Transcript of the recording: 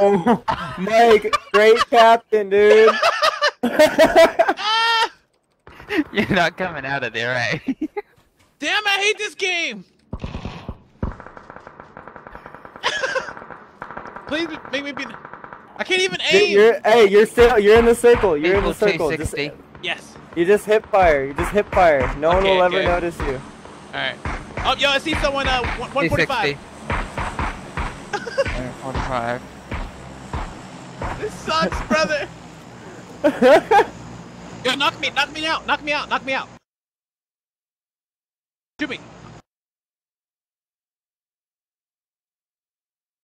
Oh, Mike, great captain, dude. You're not coming out of there, right? Damn, I hate this game. Please make me be. I can't even aim. You're in the circle. You're in the circle. 260. Yes. You just hip fire. You just hip fire. No one will ever notice you. All right. Oh, yo, I see someone. 145. 145. This sucks, brother. Yo, knock me out. Shoot me.